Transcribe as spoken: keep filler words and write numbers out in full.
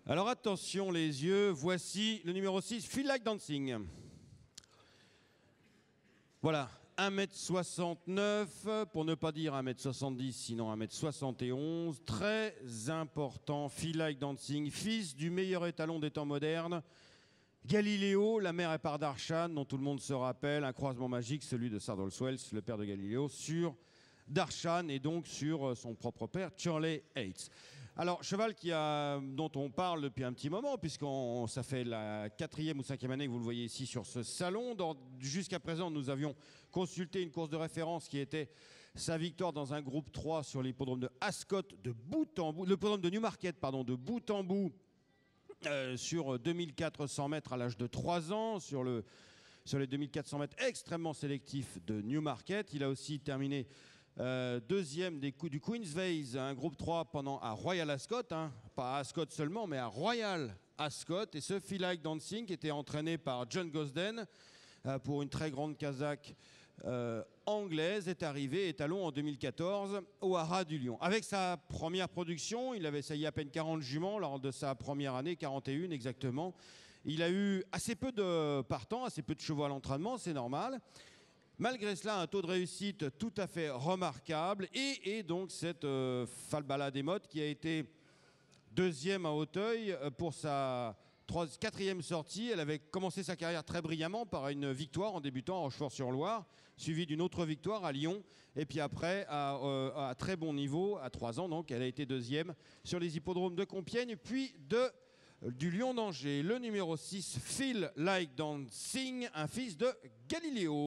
Alors attention les yeux, voici le numéro six, Feel Like Dancing. Voilà, un mètre soixante-neuf, pour ne pas dire un mètre soixante-dix, sinon un mètre soixante et onze. Très important, Feel Like Dancing, fils du meilleur étalon des temps modernes, Galiléo, la mère est par Darshan, dont tout le monde se rappelle, un croisement magique, celui de Sardou Wells, le père de Galiléo, sur Darshan et donc sur son propre père, Charlie Hates. Alors, cheval qui a, dont on parle depuis un petit moment, puisque ça fait la quatrième ou cinquième année que vous le voyez ici sur ce salon. Jusqu'à présent, nous avions consulté une course de référence qui était sa victoire dans un groupe trois sur l'hippodrome de Ascot de bout en bout, l'hippodrome de Newmarket, pardon, de bout en bout, euh, sur deux mille quatre cents mètres à l'âge de trois ans, sur, le, sur les deux mille quatre cents mètres extrêmement sélectifs de Newmarket. Il a aussi terminé Euh, deuxième des coups du Queen's Vase, un groupe trois pendant à Royal Ascot, hein, pas à Ascot seulement, mais à Royal Ascot. Et ce Feel Like Dancing qui était entraîné par John Gosden euh, pour une très grande Kazakh euh, anglaise est arrivé étalon en deux mille quatorze au Haras du Lion. Avec sa première production, il avait essayé à peine quarante juments lors de sa première année, quarante et une exactement. Il a eu assez peu de partants, assez peu de chevaux à l'entraînement, c'est normal. Malgré cela, un taux de réussite tout à fait remarquable et, et donc cette euh, Falbala des Mottes qui a été deuxième à Auteuil pour sa quatrième sortie. Elle avait commencé sa carrière très brillamment par une victoire en débutant à Rochefort-sur-Loire, suivie d'une autre victoire à Lyon. Et puis après, à, euh, à très bon niveau, à trois ans, donc elle a été deuxième sur les hippodromes de Compiègne, puis de, du Lion d'Angers. Le numéro six, Feel Like Dancing, un fils de Galiléo.